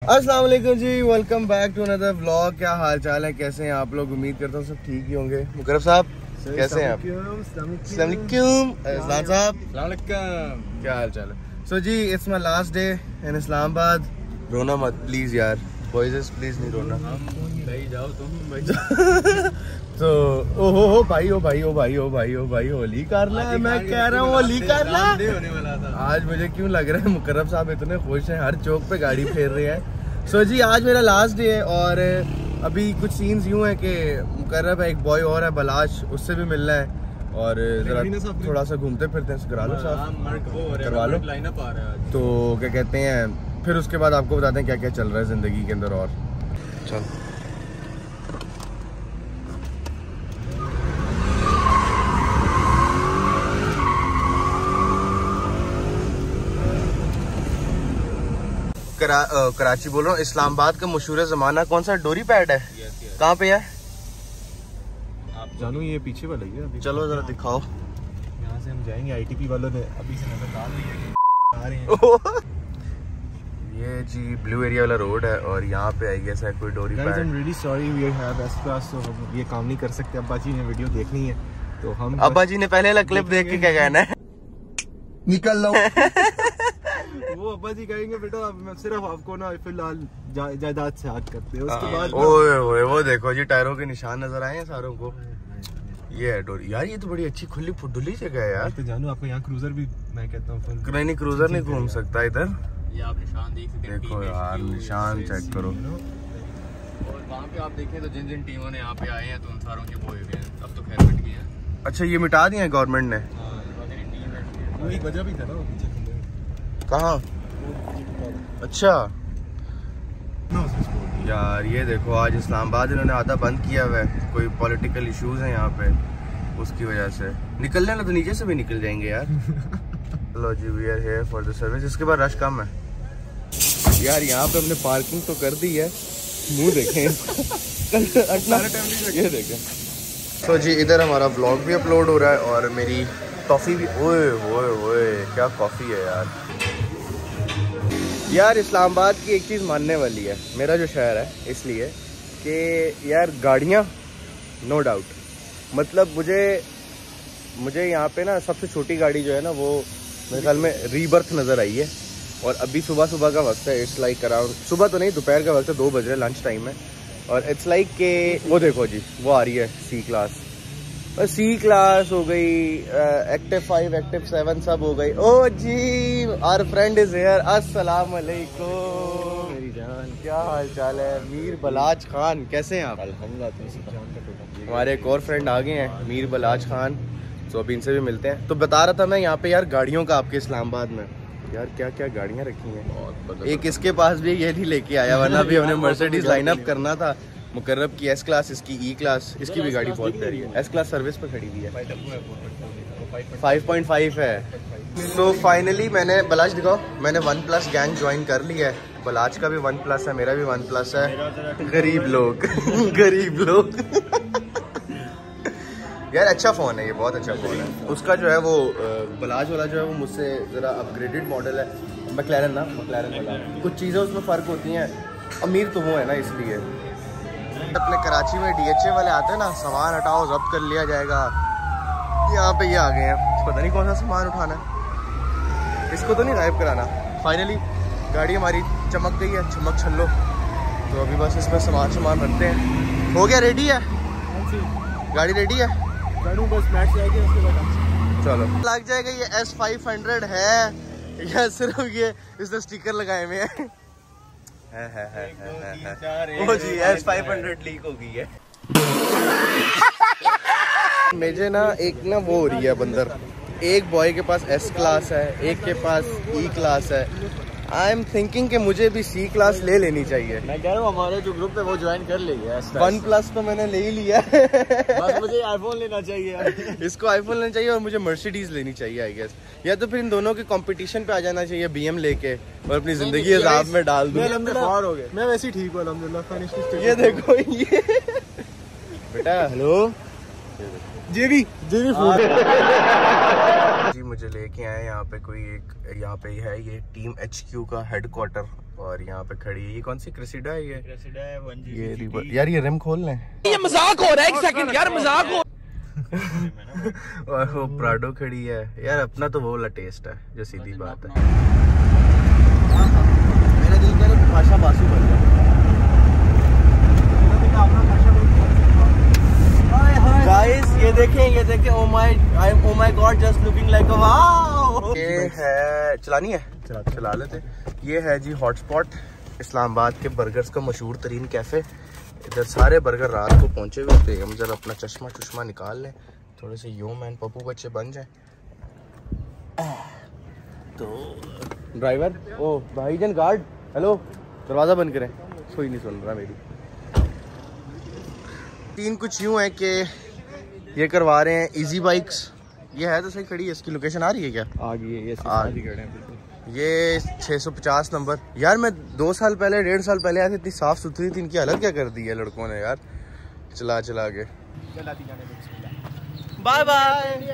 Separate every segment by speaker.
Speaker 1: अस्सलाम वालेकुम जी, welcome back to another vlog. क्या हाल चाल है, कैसे हैं आप लोग? उम्मीद करता हूँ सब ठीक ही होंगे। मुकरब साहब कैसे हैं आप? अस्सलाम साहब क्या हाल चाल है? सो जी, it's my last day in Islamabad. रोना मत प्लीज यार, बॉयज प्लीज नहीं रोना।
Speaker 2: जाओ तुम
Speaker 1: तो ओ भाई ओ भाई ओ भाई ओ भाई ओ भाई, होली करना है। मैं कह रहा हूँ होली करना होने वाला था। आज मुझे क्यों लग रहा है मुकर्रब साहब इतने खुश हैं, हर चौक पे गाड़ी फेर रहे हैं। सो जी, आज मेरा लास्ट डे है और अभी कुछ सीन्स यूँ है कि मुकर्रब है, एक बॉय और है बलाश, उससे भी मिलना है और जरा थोड़ा सा घूमते फिरते हैं। करा लो साहब, करवा लो। तो क्या कहते हैं, फिर उसके बाद आपको बताते हैं क्या क्या चल रहा है जिंदगी के अंदर। और चल कराची बोल रहा हूँ। इस्लामाबाद का मशहूर ज़माना कौन सा डोरी पैड है? कहाँ पे है
Speaker 2: आप जानू? ये पीछे वाला ही है अभी।
Speaker 1: चलो जरा दिखाओ।
Speaker 2: यहाँ से हम जाएंगे। ITP वालों ने अभी से नजर डाल दी है कि आ रहे हैं।
Speaker 1: ये जी ब्लू एरिया वाला रोड है और यहाँ पे आई गेस है कोई डोरी पैड।
Speaker 2: I'm really sorry we have S-Class, तो हम ये काम नहीं कर सकते। अब्बा जी ने वीडियो देखनी है तो हम
Speaker 1: अब्बा जी ने पहले वाला क्लिप देख के क्या कहना है? निकल लो।
Speaker 2: वो अब्बा जी कहेंगे बेटा मैं सिर्फ आपको ना फिलहाल जायदाद से हाथ करते हैं, उसके बाद
Speaker 1: ओए ओए वो देखो जी, टायरों के निशान नजर आए हैं सारों को। ये है डोरी यार, ये तो बड़ी अच्छी खुली फुडुली जगह है यार।
Speaker 2: तो जानू आपको यहाँ क्रूजर भी मैं कहता हूँ।
Speaker 1: नहीं क्रूजर नहीं घूम सकता इधर।
Speaker 3: ये आप निशान देख सकते हैं।
Speaker 1: देखो यार निशान चेक करो।
Speaker 3: और वहाँ पे आप देखें तो जिन जिन टीमों ने यहाँ पे आए हैं तो उन सारों के वो हुए हैं। अब तो खैर मिट गए हैं।
Speaker 1: अच्छा, ये मिटा दिए हैं गवर्नमेंट ने?
Speaker 2: वो एक वजह भी था ना वो पीछे।
Speaker 1: कहाँ? अच्छा यार ये देखो, आज इस्लामाबाद इन्होंने आधा बंद किया हुआ है, कोई पॉलिटिकल इश्यूज हैं यहाँ पे, उसकी वजह से। निकलने ना तो नीचे से भी निकल जाएंगे यार। चलो जी, we are here for the service. इसके बाद रश कम है यार। यहाँ पे हमने पार्किंग तो कर दी है, मुंह देखें ये देखें। तो जी इधर हमारा व्लॉग भी अपलोड हो रहा है और मेरी कॉफ़ी भी। ओए ओए ओए क्या कॉफ़ी है यार। यार इस्लामाबाद की एक चीज़ मानने वाली है, मेरा जो शहर है, इसलिए कि यार गाड़ियाँ नो डाउट, मतलब मुझे यहाँ पे ना सबसे छोटी गाड़ी जो है ना वो मेरे ख्याल में रीबर्थ नज़र आई है। और अभी सुबह सुबह का वक्त है, इट्स लाइक अराउंड, सुबह तो नहीं दोपहर का वक्त है, 2 बज रहे, लंच टाइम है। और इट्स लाइक के वो देखो जी, वो आ रही है C क्लास। C क्लास हो गई, एक्टिव 5 एक्टिव 7 सब हो गई। ओ जी आवर फ्रेंड इज हियर। अस्सलाम वालेकुम मेरी जान, क्या हाल चाल है? मीर बलाज खान कैसे हैं आप? अल्हम्दुलिल्लाह। हमारे एक और फ्रेंड आ गए हैं, मीर बलाज खान, तो अभी इनसे भी मिलते हैं। तो बता रहा था मैं यहाँ पे यार गाड़ियों का आपके इस्लामाबाद में यार क्या क्या गाड़ियाँ रखी हैं। एक इसके पास भी ये नहीं लेके आया, वरना भी हमने मर्सिडीज लाइनअप करना था। मुकर्रब की S क्लास, इसकी E क्लास, इसकी भी गाड़ी बहुत प्यारी है। S क्लास सर्विस पे खड़ी हुई है, 5.5 है। तो फाइनली मैंने, बलाज दिखाओ, मैंने OnePlus गैंग ज्वाइन कर लिया है। बलाज का भी OnePlus है, मेरा भी OnePlus है। गरीब लोग गरीब लोग यार अच्छा फ़ोन है ये, बहुत अच्छा फ़ोन है। उसका जो है वो बलाज वाला जो है वो मुझसे ज़रा अपग्रेडेड मॉडल है। मैक्लैरन वाला, कुछ चीज़ें उसमें फ़र्क होती हैं। अमीर तो वो है ना, इसलिए। अपने कराची में DHA वाले आते हैं ना, सामान हटाओ जब्त कर लिया जाएगा। यहाँ पे ये आ गए हैं, पता नहीं कौन सा सामान उठाना है, इसको तो नहीं गायब कराना। फाइनली गाड़ी हमारी चमक गई है, चमक छल्लो। तो अभी बस इसमें सामान रखते हैं। हो गया, रेडी है गाड़ी, रेडी है।
Speaker 2: बस मैच जाएगी उसके बाद
Speaker 1: चलो लग जाएगा। ये S500 है या सिर्फ ये इसने स्टिकर लगाए हुए हैं? ओ जी S500 लीक हो गई है। मुझे ना एक ना वो हो रही है बंदर, एक बॉय के पास S क्लास है, एक के पास E क्लास है। आई एम थिंकिंग कि मुझे भी C क्लास ले लेनी चाहिए।
Speaker 2: मैं कह रहा हूँ हमारे जो ग्रुप है वो ज्वाइन कर लेंगे।
Speaker 1: OnePlus तो मैंने ले ही लिया
Speaker 2: बस मुझे आईफोन लेना चाहिए।
Speaker 1: इसको आईफोन लेना चाहिए और मुझे मर्सिडीज लेनी चाहिए आई गेस। या तो फिर इन दोनों के कंपटीशन पे आ जाना चाहिए, BM लेके, और अपनी जिंदगी अजाब में डाल दूं।
Speaker 2: मैं वैसे ही ठीक हूँ अल्हम्दुलिल्लाह।
Speaker 1: ये देखो ये बेटा, हेलो
Speaker 2: जेबी फूड
Speaker 1: जी मुझे लेके आए यहाँ पे कोई एक, यहाँ पे है ये टीम HQ का हेडक्वार्टर और यहाँ पे खड़ी है ये कौन सी क्रेसिडा है? ये
Speaker 2: क्रेसिडा है 1GT
Speaker 1: ये यार ये रिम खोल लें।
Speaker 4: ये मजाक हो रहा है, एक सेकंड यार, मजाक हो।
Speaker 1: और वो प्राडो खड़ी है यार, अपना तो वो वाला टेस्ट है जो सीधी बात है। मेरा दिल कह रहा भाषा बासु बन जाए। गाइस ये देखें oh my God, just looking like a wow. ये है चलानी है, चला लेते। ये है जी हॉटस्पॉट, इस्लामाबाद के बर्गर्स का मशहूर तरीन कैफे। इधर सारे बर्गर रात को पहुंचे हुए थे। हम जरा अपना चश्मा निकाल लें, थोड़े से यूम एंड पप्पू बच्चे बन जाए। तो ड्राइवर, ओ भाईजान गार्ड, हेलो दरवाज़ा बंद करें, कोई नहीं सुन रहा मेरी। तीन कुछ यूँ है कि ये करवा रहे हैं इजी बाइक्स। ये है तो सही खड़ी है, इसकी लोकेशन आ रही है क्या?
Speaker 2: आ गई है, ये
Speaker 1: ये 650 नंबर। यार मैं 2 साल पहले 1.5 साल पहले आया था, इतनी साफ सुथरी थी, इनकी हालत क्या कर दी है लड़कों ने यार चला के। Bye bye.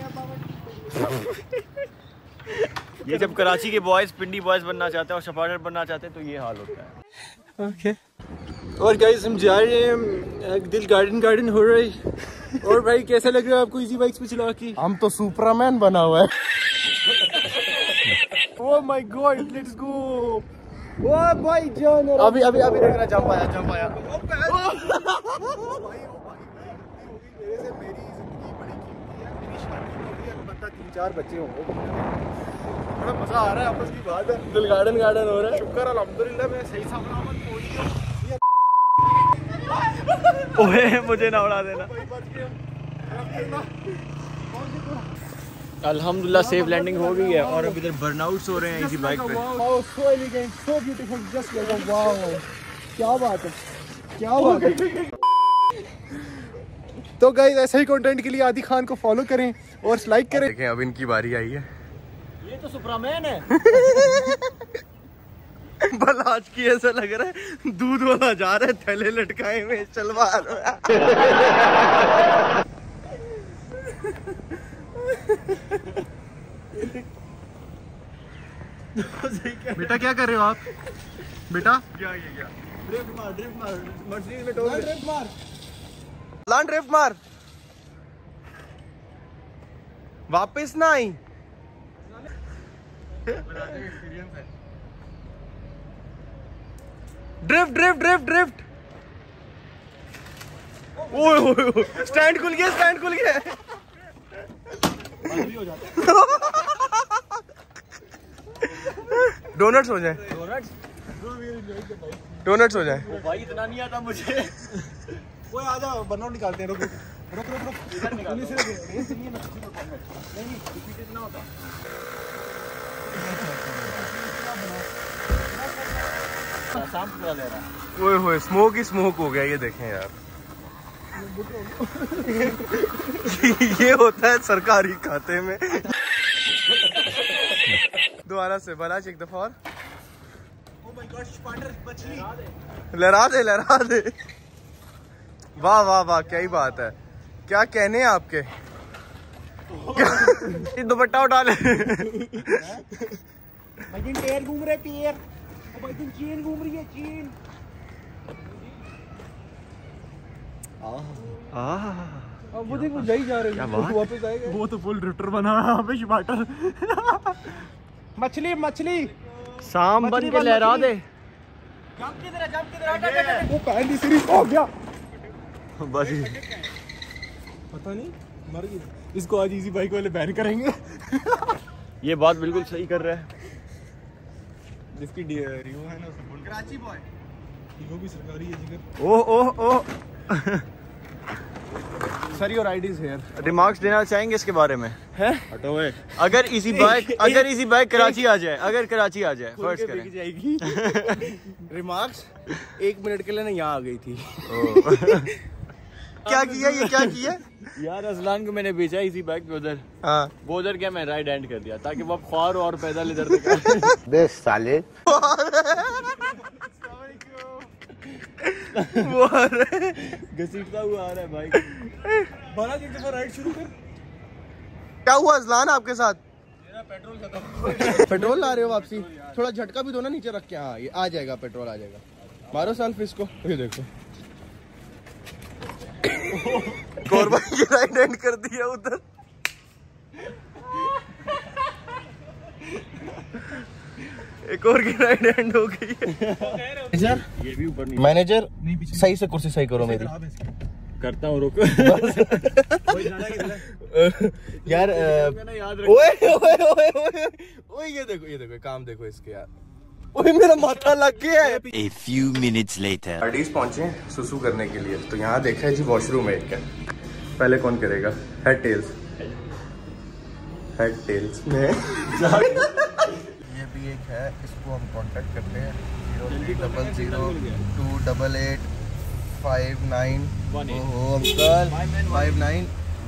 Speaker 4: ये जब कराची के बॉयज पिंडी बॉयज बनना चाहते हैं और शपाटर बनना चाहते हैं तो ये हाल होता है।
Speaker 2: ओके और गाइस हम जा रहे हैं, दिल गार्डन हो रहा है। और भाई कैसा लग रहा है आपको इजी बाइक्स पे चला के?
Speaker 1: हम तो सुपरमैन बना हुआ है।
Speaker 2: Oh my God, let's go. Oh भाई जान,
Speaker 1: अभी देखना, जंप आया।
Speaker 2: मेरे से मेरी जिंदगी बड़ी कीमती है, मेरी शादी हो गई है, अलबत्ता 3-4 बच्चे होंगे। बड़ा मजा आ रहा है, आपस की बात है।
Speaker 1: दिल गार्डन हो रहा है।
Speaker 2: शुक्र अल्हम्दुलिल्लाह मैं सही सलामत पहुंच गया।
Speaker 4: ओए मुझे ना उड़ा देना। अल्हम्दुलिल्लाह सेफ लैंडिंग हो गई है और अब इधर बर्नआउट्स हो रहे हैं इसी बाइक पे।
Speaker 2: So elegant, so beautiful, just like a wow. क्या बात है। तो गाइस ऐसे ही कंटेंट के लिए आदि खान को फॉलो करें और लाइक करें।
Speaker 1: देखें अब इनकी बारी आई है।
Speaker 4: ये तो सुपरमैन है।
Speaker 1: भला आज की ऐसा लग रहा है दूध वाला जा रहा है थैले लटकाए हुए चलवार।
Speaker 2: बेटा क्या कर रहे हो आप? बेटा
Speaker 1: क्या
Speaker 2: ड्रिफ्ट मार मर्सिडीज में टोल ड्रिफ्ट मार,
Speaker 1: लान ड्रिफ्ट मार, वापस ना आई। ड्रिफ्ट। ओए स्टैंड खुल गया। डोनट्स हो जाए।
Speaker 4: भाई इतना नहीं आता मुझे।
Speaker 2: वो आ जाओ, बर्नआउट निकालते हैं। रुक पुलिस नहीं ना, नहीं कितना होता।
Speaker 1: ओए स्मोक ही स्मोक हो गया, ये देखें यार। ये होता है सरकारी खाते में। दोबारा से बलाच एक दफा और। लहरा दे। वाह क्या ही बात है। क्या कहने हैं आपके? दुपट्टा उठा ले।
Speaker 2: पैर घूम रहे, पैर चीन घूम रही है, चीन। अब वो देख, वो जा ही जा रहे हैं, वापस आएगा।
Speaker 4: वो तो फुल ड्रिफ्टर बना है शपाटर।
Speaker 2: मछली
Speaker 4: शाम बन के लहरा दे।
Speaker 2: जंप किधर वो पैर नहीं सीरीज हो गया
Speaker 4: बस।
Speaker 2: पता नहीं मर गई। इसको आज इजी बाइक वाले बैन करेंगे।
Speaker 4: ये बात बिल्कुल सही कर रहा है।
Speaker 2: जिसकी रियो है ना, कराची बॉय, वो भी सरकारी है जिगर।
Speaker 4: Oh
Speaker 2: sir your ID is here.
Speaker 4: Remarks देना चाहेंगे इसके बारे में?
Speaker 2: हैं?
Speaker 4: हटो है। अगर इसी बाइक कराची आ जाए फर्स्ट करें
Speaker 2: जाएगी।
Speaker 1: रिमार्क्स 1 मिनट के लिए ना यहाँ आ गई थी।
Speaker 4: क्या किया यार? अजलान को मैंने भेजा इसी बाइक पे उधर। हाँ। वो उधर क्या मैं राइट हैंड कर दिया ताकि वो ख्वार और पैदल इधर तक।
Speaker 1: बेस साले।
Speaker 4: वो घसीटता हुआ आ रहा है बाइक।
Speaker 2: बाला एक दफा राइड शुरू कर।
Speaker 1: क्या हुआ अजलान आपके साथ?
Speaker 2: मेरा
Speaker 1: पेट्रोल ला रहे हो वापसी? थोड़ा झटका भी दो ना नीचे रख के। हाँ ये आ जाएगा, पेट्रोल आ जाएगा। मारो सेल्फ इसको। ये देखो कोरबा की राइट हैंड कर दिया उधर। एक और की राइट हैंड हो गई है। मैनेजर सही से कुर्सी सही करो मेरी।
Speaker 4: करता हूँ रुक।
Speaker 1: यार ओए ओए ओए ओए ओए ये देखो काम देखो इसके यार। ओए मेरा माथा लग गया है।
Speaker 5: A few minutes later.
Speaker 1: गार्डीज पहुंचे सुसु करने के लिए, तो यहाँ देखा है जी वॉशरूम है क्या। पहले कौन करेगा? हेड टेल्स में ये भी एक है, इसको हम कांटेक्ट करते हैं 0300288591। ओहो अंकल 5918।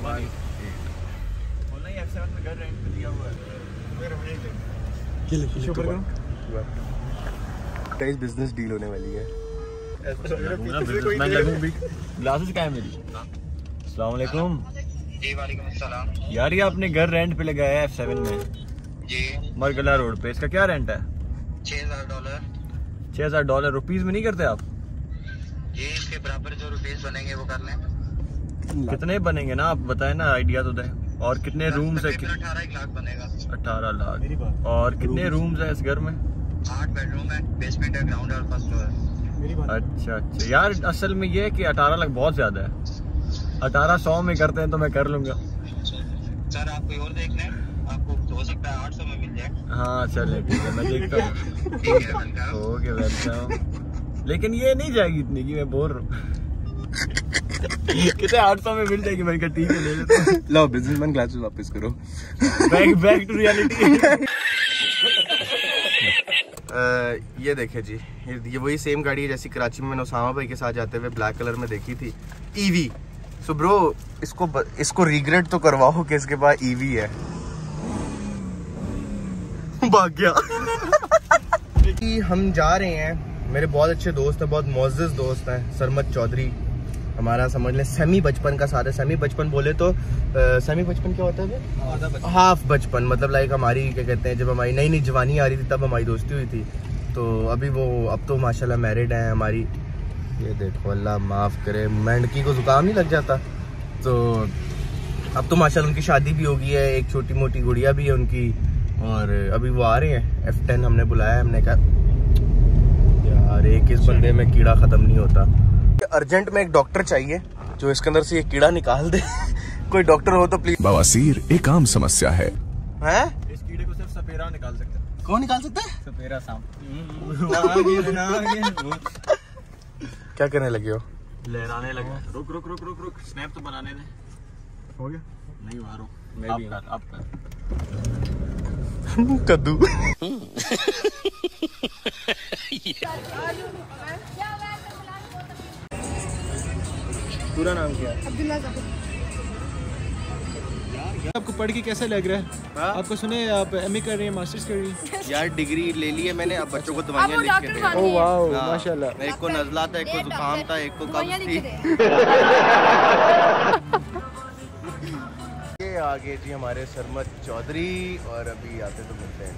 Speaker 1: बिजनेस डील होने वाली है।
Speaker 4: ग्लासेस क्या है मेरी? अस्सलाम वालेकुम।
Speaker 6: जी वालेकुम अस्सलाम।
Speaker 4: यार ये आपने घर रेंट पे लगाया है F7 में
Speaker 6: जी,
Speaker 4: मरगला रोड पे, इसका क्या रेंट है?
Speaker 6: $6000।
Speaker 4: $6000 रुपीज में नहीं करते आप?
Speaker 6: ये इसके बराबर जो रुपीस बनेंगे वो कर लें।
Speaker 4: कितने बनेंगे ना आप बताएं ना, आइडिया तो दें। और कितने रूम्स है?
Speaker 6: 18 लाख बनेगा।
Speaker 4: 18 लाख। और कितने रूम्स है इस घर में?
Speaker 6: 8 बेडरूम है, बेसमेंट है, ग्राउंड और फर्स्ट फ्लोर।
Speaker 4: अच्छा यार असल में ये है कि 18 लाख बहुत ज्यादा है। 1800 में करते हैं तो मैं कर लूंगा।
Speaker 6: सर आप कोई और देख लें, आपको हो सकता है 800 में मिल जाए।
Speaker 4: हाँ चले ठीक है, मैं देखता हूँ।
Speaker 6: ठीक है वेलकम।
Speaker 4: Okay welcome. लेकिन ये नहीं जाएगी इतनी की, मैं बोल रहा हूँ। कितने 800 में मिल जाएगी? मैंने कहा ठीक है ले लेता हूँ।
Speaker 1: लो बिजनेसमैन ग्लासेस वापस करो।
Speaker 4: Back to reality.
Speaker 1: ये देखे जी, ये वही सेम गाड़ी है जैसी कराची में मैंने उसामा भाई के साथ जाते हुए ब्लैक कलर में देखी थी, ईवी। सो ब्रो इसको रिग्रेट तो करवाओ कि इसके पास ईवी है। भाग गया। हम जा रहे हैं, मेरे बहुत अच्छे दोस्त हैं, बहुत मोअज़्ज़ज़ दोस्त हैं। सरमत चौधरी हमारा समझ लें सेमी बचपन का साथ है। सेमी बचपन बोले तो सेमी बचपन क्या होता है? हाफ बचपन, मतलब लाइक हमारी क्या कहते हैं, जब हमारी नई नई जवानी आ रही थी तब हमारी दोस्ती हुई थी। तो अभी वो अब तो माशाल्लाह मैरिड हैं हमारी। ये देखो अल्लाह माफ़ करे, मेंढकी को जुकाम नहीं लग जाता। तो अब तो माशाल्लाह उनकी शादी भी हो गई है, एक छोटी मोटी गुड़िया भी है उनकी। और अभी वो आ रहे हैं F10 हमने बुलाया। हमने कहा यार एक इस बंदे में कीड़ा ख़त्म नहीं होता। अर्जेंट में एक डॉक्टर चाहिए जो इसके अंदर से ये कीड़ा निकाल दे। कोई डॉक्टर हो तो प्लीज।
Speaker 7: बवासीर एक आम समस्या है।
Speaker 1: हैं?
Speaker 4: इस कीड़े को सिर्फ सपेरा निकाल सकता है।
Speaker 1: कौन निकाल सकता है?
Speaker 4: सपेरा सांप।
Speaker 1: क्या करने लगे हो?
Speaker 4: लहराने लगा। रुक रुक रुक रुक रुक, स्नैप तो बनाने दे। हो गया? नहीं हुआ, रुक। मैं भी आप कर।
Speaker 1: कद्दू। पूरा नाम क्या है?
Speaker 8: अब्दुल्ला ज़फ़र।
Speaker 2: आपको पढ़ के कैसा लग रहा है? आपको सुने आप MA कर रही हैं, मास्टर्स कर रही हैं?
Speaker 1: यार डिग्री ले ली है मैंने, अब बच्चों को दवाइयाँ लिख के दे।
Speaker 2: ओह वाओ माशाल्लाह।
Speaker 1: एक को नज़ला था, एक को जुकाम था, एक को कब्ज़ थी। ये आगे जी हमारे सरमत चौधरी, और अभी आते तो मिलते हैं।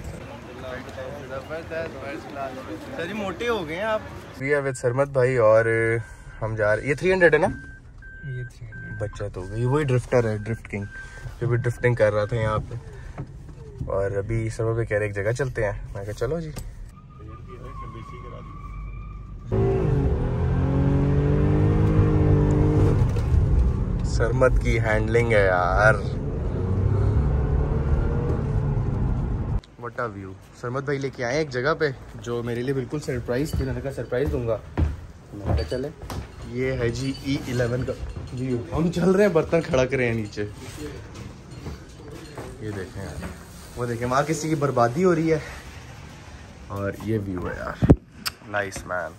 Speaker 1: सर जी मोटे हो गए हैं आप। वी आर विद सरमत भाई और हम जा रहे। ये 300 है ना? ये 300 बच्चा तो गई। वही ड्रिफ्टर है, ड्रिफ्ट किंग, जो भी ड्रिफ्टिंग कर रहा था यहाँ पे। और अभी सरमत भाई कह रहे एक जगह चलते हैं। मैं कहा चलो जी। सरमत की हैंडलिंग है यार। What a view. सरमत भाई लेके आए एक जगह पे जो मेरे लिए बिल्कुल सरप्राइज थी। मैंने कहा सरप्राइज दूंगा, मैंने कहा चले। ये है जी E11 का जी। हम चल रहे हैं, बर्तन खड़ा करे हैं नीचे। ये देखें यार, वो देखें वहाँ किसी की बर्बादी हो रही है। और ये व्यू है यार, नाइस मैन।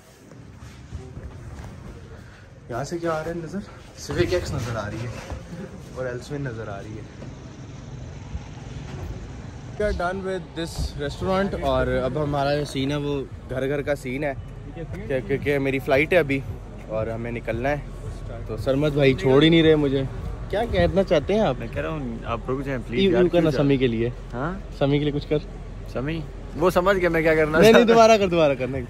Speaker 1: यहाँ से क्या आ रहा है नज़र? सिविक एक्स नज़र आ रही है और एल्सविन नज़र आ रही है। We are done with this restaurant. और अब हमारा जो सीन है वो घर घर का सीन है, क्योंकि मेरी फ़्लाइट है अभी और हमें निकलना है। तो सरमत भाई छोड़ ही नहीं रहे मुझे। क्या कहना चाहते हैं आप?
Speaker 4: मैं कह रहा हूँ आप रुक जाएं प्लीज।
Speaker 1: यू करना समी के लिए।
Speaker 4: हाँ
Speaker 1: समी के लिए कुछ कर।
Speaker 4: समी वो समझ गया मैं क्या करना।
Speaker 1: नहीं दोबारा करने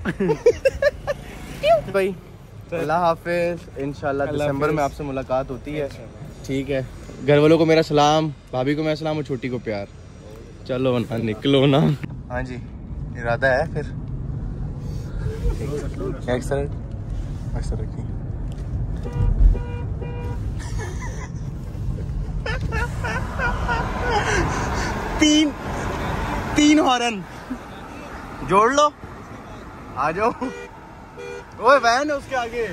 Speaker 1: भाई। अल्लाह हाफिज। इंशाल्लाह दिसंबर में आपसे मुलाकात होती है। ठीक है। घर वालों को मेरा सलाम, भाभी को मेरा सलाम और छोटी को प्यार। चलो ना निकलो ना। हाँ जी इरादा है फिर। अक्सर रखिए। तीन हॉर्न जोड़ लो। आ जाओ। ओए वैन है उसके आगे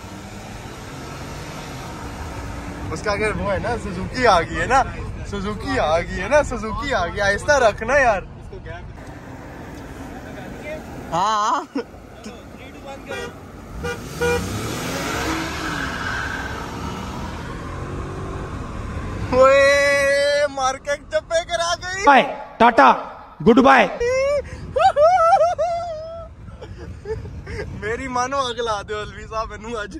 Speaker 1: वो है ना सुजुकी आ गई है ना। सुजुकी आ गई। आहिस्ता रखना यार। हाँ ओए मार्केट चप्पे करा गई।
Speaker 8: Bye tata goodbye.
Speaker 1: मेरी मानो अगला दो अलवी साहब मैनू अज।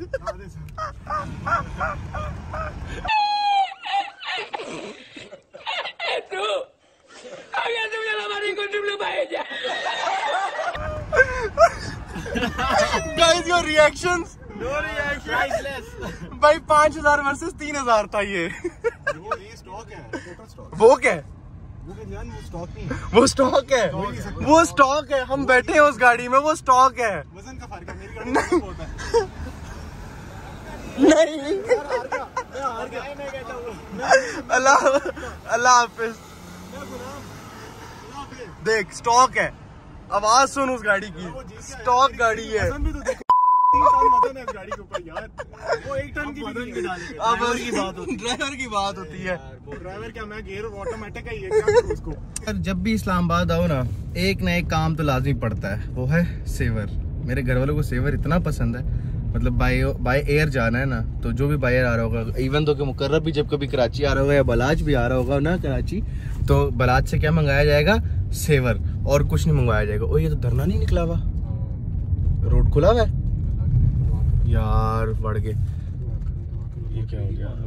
Speaker 1: Guys, your reactions?
Speaker 2: No reaction.
Speaker 1: भाई 5000 वर्सेस 3000 था ये।
Speaker 2: स्टॉक है, टोटल स्टॉक।
Speaker 1: वो क्या है?
Speaker 2: वो स्टॉक नहीं है।
Speaker 1: वो स्टॉक है। हम बैठे हैं उस गाड़ी में, वो स्टॉक है।
Speaker 2: वजन का फर्क है। मेरी गाड़ी में बहुत है।
Speaker 1: नहीं अल्लाह हाफिज। देख स्टॉक है। आवाज सुन उस गाड़ी की। स्टॉक गाड़ी है।
Speaker 2: वजन है उस गाड़ी के ऊपर यार। वो 1 टन की वजन भी डालेगा।
Speaker 1: अब ड्राइवर की बात होती है।
Speaker 2: ड्राइवर क्या, मैं गियर ऑटोमेटिक है ये, क्या करूं उसको।
Speaker 1: जब भी इस्लामाबाद आओ ना एक काम तो लाजमी पड़ता है, वो है सेवर। मेरे घर वालों को सेवर इतना पसंद है, मतलब बाय एयर जाना है ना, तो जो भी बाय एयर आ रहा होगा, इवन तो कि मुकर्रब भी जब कभी कराची आ रहा होगा या बलाज भी आ रहा होगा ना कराची, तो बलाज से क्या मंगाया जाएगा? सेवर, और कुछ नहीं मंगवाया जाएगा। ओ ये तो धरना नहीं निकला हुआ, रोड खुला हुआ है यार। बढ़ गए ये क्या हो गया?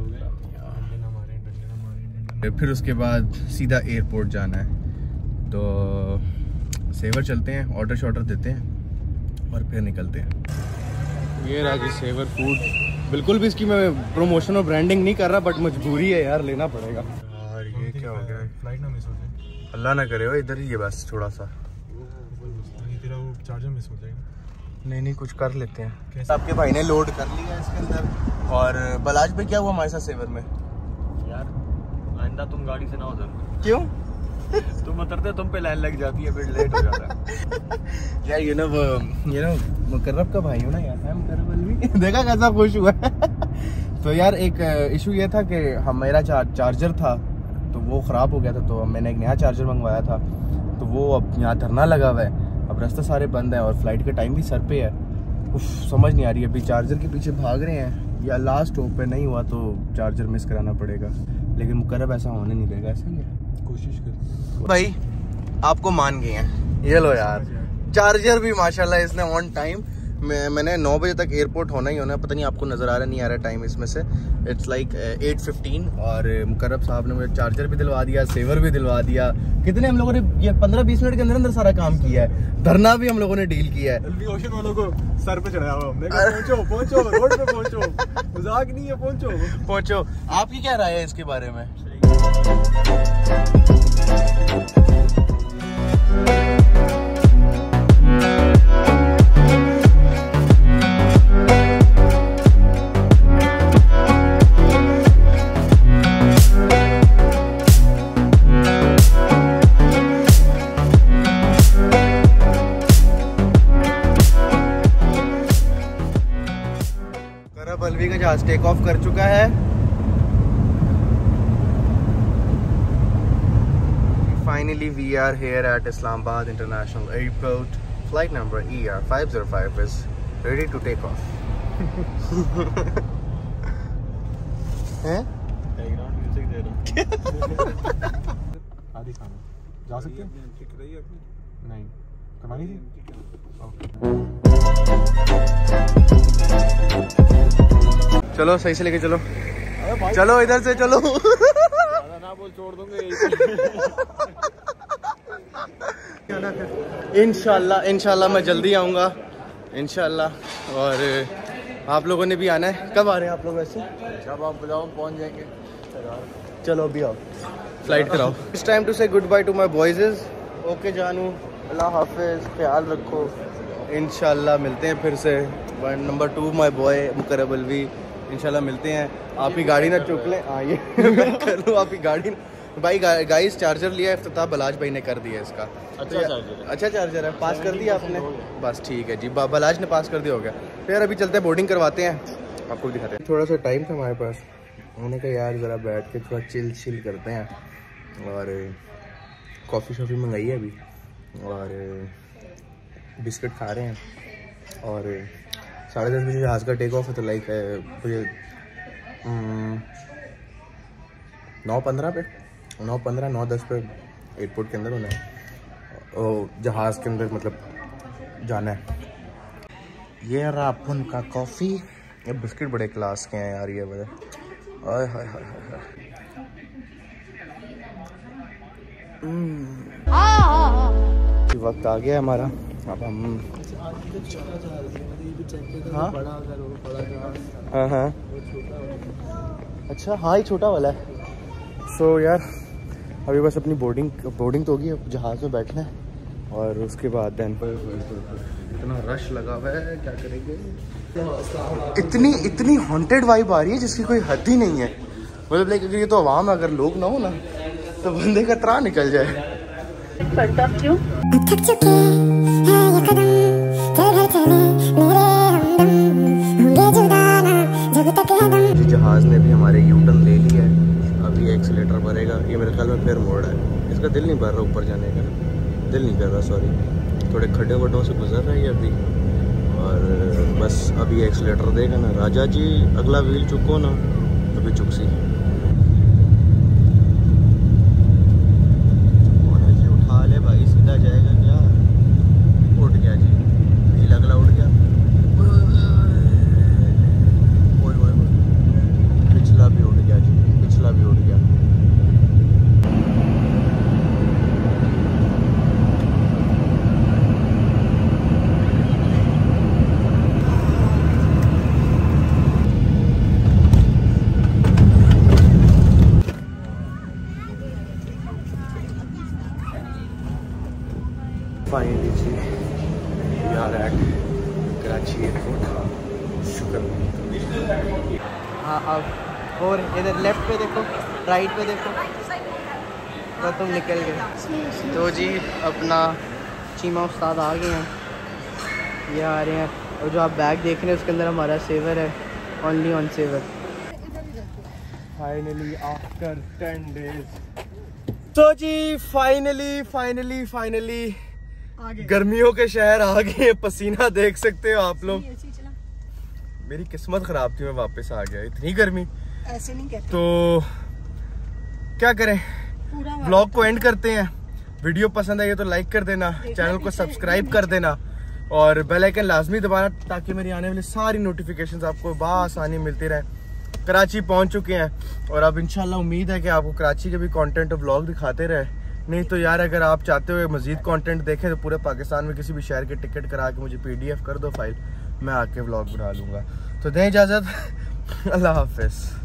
Speaker 1: फिर उसके बाद सीधा एयरपोर्ट जाना है, तो सेवर चलते हैं, ऑर्डर शॉर्डर देते हैं और फिर निकलते हैं। ये रहा जी सेवर फूड। बिल्कुल भी इसकी मैं प्रमोशन और ब्रांडिंग नहीं कर रहा, बट मजबूरी है यार, लेना पड़ेगा यार। ये क्या हो गया? फ्लाइट ना मिस हो जाए, अल्लाह ना करे। हो इधर ही है बस थोड़ा सा।
Speaker 2: तेरा वो चार्जर मिस हो जाएगा।
Speaker 1: नहीं कुछ कर लेते हैं। आपके भाई ने लोड कर लिया इसके अंदर। और बलाज पे क्या हुआ हमारे साथ सेवर में?
Speaker 4: यार आइंदा तुम गाड़ी से ना उतर।
Speaker 1: क्यों?
Speaker 4: तुम उतरते तुम पे लाइन लग जाती है, फिर लेट हो जाता है।
Speaker 1: यार ये ना मुकर्रब का भाई हो ना यार, है मुकर्रब अलवी। देखा कैसा खुश हुआ। तो यार एक इशू ये था कि मेरा चार्जर था तो वो ख़राब हो गया था, तो मैंने एक नया चार्जर मंगवाया था, तो वो अब यहाँ धरना लगा हुआ है। अब रास्ते सारे बंद है और फ्लाइट का टाइम भी सर पे है। उफ, समझ नहीं आ रही है। अभी चार्जर के पीछे भाग रहे हैं, या लास्ट स्टॉप पे नहीं हुआ तो चार्जर मिस कराना पड़ेगा, लेकिन मुकर्रब ऐसा होने नहीं देगा। ऐसा ही है,
Speaker 2: कोशिश कर
Speaker 1: भाई। आपको मान गए हैं, ये लो यार चार्जर भी माशाल्लाह इसने ऑन टाइम। मैंने 9 बजे तक एयरपोर्ट होना ही होना है। पता नहीं आपको नज़र आ रहा नहीं आ रहा टाइम इसमें से। इट्स लाइक 8:15 और मुकर्रब साहब ने मुझे चार्जर भी दिलवा दिया, सेवर भी दिलवा दिया। कितने हम लोगों ने ये 15-20 मिनट के अंदर अंदर सारा काम किया है। धरना भी हम लोगों ने डील किया है।
Speaker 2: ओशन वालों को सर पे चढ़ाया हुआ हमने। पहुंचो रोड पे पहुंचो, मजाक नहीं है, पहुंचो।
Speaker 1: आपकी क्या राय है इसके बारे में? बल्वी का जहाज टेक ऑफ कर चुका है। Finally we are here at Islamabad International Airport. Flight number ER505 is ready to take off. हैं?
Speaker 4: बैकग्राउंड म्यूजिक दे रहा
Speaker 2: आदि खाना जा सकते हैं? नहीं कमानी थी।
Speaker 1: चलो सही से लेके चलो। चलो इधर से चलो।
Speaker 4: ना बोल, छोड़ दूंगा।
Speaker 1: इंशाल्लाह मैं जल्दी आऊँगा इंशाल्लाह। और आप लोगों ने भी आना है। कब आ रहे हैं आप लोग वैसे?
Speaker 4: जब आप बुलाओ पहुंच जाएंगे।
Speaker 1: चलो अभी आओ, फ्लाइट कराओ। It's time to say goodbye to my boys. Okay जानू, अल्लाह हाफिज़, ख्याल रखो। इंशाल्लाह मिलते हैं फिर से। Number 2 my boy Muqarrab Alvi, इंशाल्लाह मिलते हैं। आप ही गाड़ी ना चुक लें। हाँ ये मैं कर लूँ, आप ही गाड़ी भाई। गाइस चार्जर लिया इफ्तिताह बलाज भाई ने कर दिया इसका। अच्छा चार्जर है, पास कर दिया आपने? बस ठीक है जी, बलाज ने पास कर दिया, हो गया। फिर अभी चलते हैं, बोर्डिंग करवाते हैं, आपको भी दिखाते हैं। थोड़ा सा टाइम था हमारे पास, उन्होंने कहा यार ज़रा बैठ के थोड़ा चिल करते हैं। और कॉफ़ी शॉफ़ी मंगाई है अभी, और बिस्किट खा रहे हैं। और 10:30 बजे जहाज़ का टेक ऑफ है, तो लाइक मुझे 9:15 पे 9:10 पे एयरपोर्ट के अंदर होना है, जहाज़ के अंदर मतलब जाना है। ये रहा अपन का कॉफ़ी। ये बिस्किट बड़े क्लास के हैं यार, ये बड़े आय हाय हाय हाय। वक्त आ गया हमारा, अब हम हाँ अच्छा हाँ, ही छोटा वाला है। सो यार अभी बस अपनी बोर्डिंग तो होगी, अब जहाज़ में बैठना है और उसके बाद देन इतना रश लगा हुआ है, क्या करेंगे। इतनी हॉन्टेड वाइब आ रही है जिसकी कोई हद ही नहीं है। मतलब लाइक अगर ये तो आवाम है, अगर लोग ना हो ना तो बंदे का त्राह निकल जाए। जहाज ने भी हमारे यूटर्न ले लिया है, अभी एक्सीलेटर भरेगा। ये मेरे ख्याल में फिर मोड़ है, इसका दिल नहीं भर रहा ऊपर जाने का, दिल नहीं कर रहा, सॉरी। थोड़े खड्डे वड्डों से गुजर रही है अभी, और बस अभी एक्सीलेटर देगा ना। राजा जी अगला व्हील चुको ना, अभी चुकसी उठा ले भाई, सीधा जाएगा क्या? उठ गया जी, व्हील अगला उठ गया। पिछला भी उठ गया जी, पिछला भी उठ गया। फाइनली जी we are at Karachi airport. शुक्र। हाँ अब और इधर लेफ्ट पे देखो, राइट पे देखो, तो तुम निकल गए। तो जी अपना चीमा उस्ताद आ गए हैं, ये आ रहे हैं। और जो आप बैग देख रहे हैं उसके अंदर हमारा सेवर है, only on saver. Finally after 10 days. तो जी फाइनली गर्मियों के शहर आ गए। पसीना देख सकते हो आप लोग। मेरी किस्मत खराब थी, मैं वापस आ गया। इतनी गर्मी
Speaker 9: ऐसे नहीं कहते।
Speaker 1: तो क्या करें, व्लॉग को एंड करते हैं। वीडियो पसंद आई तो लाइक कर देना, चैनल को सब्सक्राइब कर देना और बेल आइकन लाजमी दबाना, ताकि मेरी आने वाली सारी नोटिफिकेशंस आपको बआसानी मिलती रहे। कराची पहुंच चुके हैं और अब इंशाल्लाह उम्मीद है कि आपको कराची के भी कंटेंट और व्लॉग दिखाते रहे। नहीं तो यार अगर आप चाहते हो मज़ीद कंटेंट देखें तो पूरे पाकिस्तान में किसी भी शहर की टिकट करा के मुझे PDF कर दो फाइल, मैं आके व्लॉग बना लूँगा। तो दें इजाज़त, अल्लाह हाफ़िज़।